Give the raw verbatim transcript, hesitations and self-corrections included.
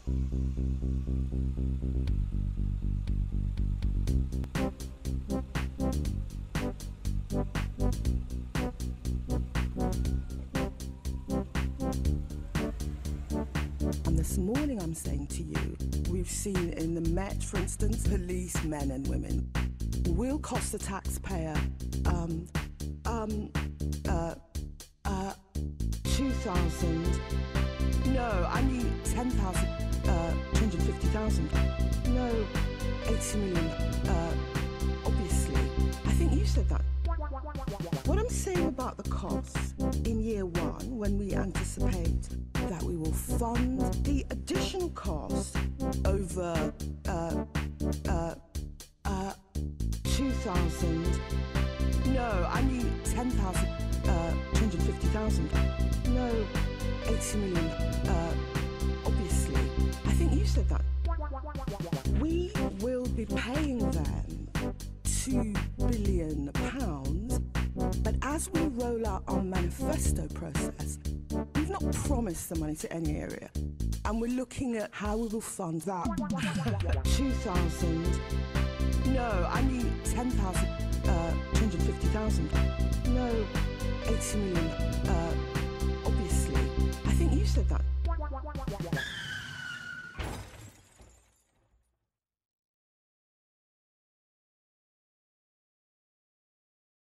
This morning I'm saying to you, we've seen in the Met, for instance, police, men and women, will cost the taxpayer um, um, uh, uh, two thousand, no, I mean ten thousand, uh, two hundred fifty thousand, no, eighty million, uh, obviously. I think you said that. What I'm saying about the costs in year one, when we anticipate that we will fund the additional cost over uh, uh, uh, two thousand, no, I mean ten thousand, uh, two hundred fifty thousand, no, eighty million, uh, obviously. I think you said that. We will be paying them two billion pounds, but as we roll out our manifesto process, we've not promised the money to any area, and we're looking at how we will fund that. two thousand, no, I mean ten thousand, uh, two hundred fifty thousand, no, eighty million, uh, obviously. I think you said that.